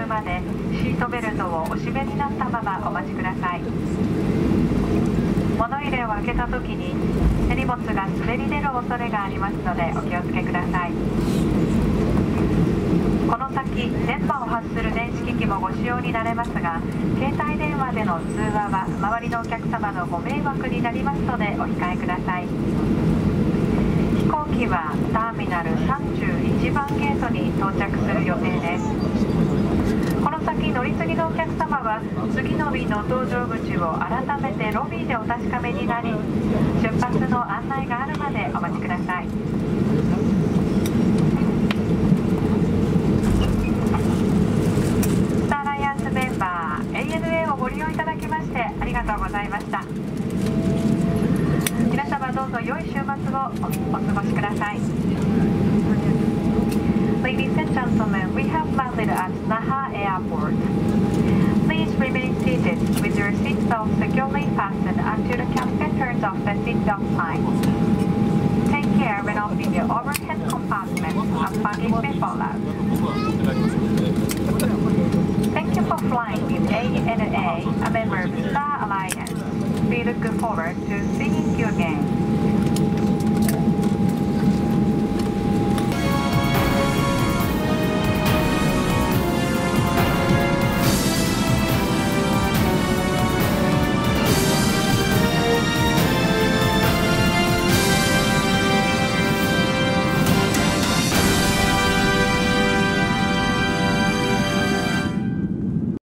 むまでシートベルトをお締めになったままお待ちください。物入れを開けたときに手荷物が滑り出る恐れがありますのでお気をつけください。この先電波を発する電子機器もご使用になれますが、携帯電話での通話は周りのお客様のご迷惑になりますのでお控えください。飛行機はターミナル31番ゲートに到着する予定です。この先乗り継ぎのお客様は次の便の搭乗口を改めてロビーでお確かめになり、出発の案内があるまでお待ちください。スターアライアンスメンバー ANA をご利用いただきましてありがとうございました。皆様どうぞ良い週末をお過ごしください。Ladies and gentlemen, we have landed at Naha Airport. Please remain seated with your seatbelt securely fastened until the captain turns off the seatbelt signs. Take care when opening the overhead compartment and baggage may fall out. Thank you for flying with ANA, a member of Star Alliance. We look forward to seeing you again.